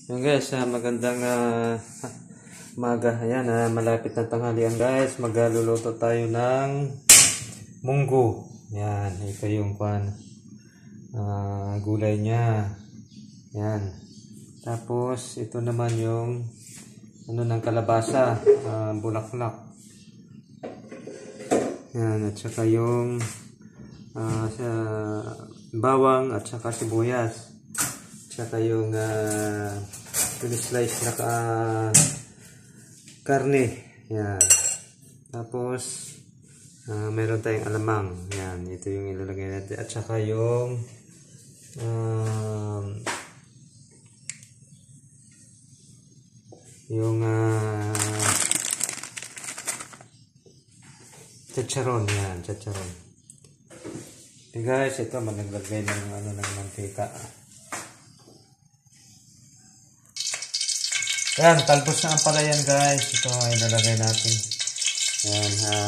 Yan guys, magandang umaga. Ayan, malapit na tanghalian guys. Magluluto tayo ng monggo. Yan, ito yung gulay niya. Yan. Tapos ito naman yung ng kalabasa, bulaklak. Yan, at saka yung bawang at saka sibuyas. Tsaka yung slice na karne. Yan. Tapos meron tayong alamang. Yan, ito yung ilalagay natin. At saka yung chacharon. Yan, chacharon. Okay guys, ito maglagay ng ng mantika. Yan, talbos na ampalaya guys. Ito ay ilalagay natin. Yan,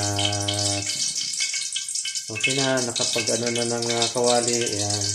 okay na, nakapag na ng kawali. Yan.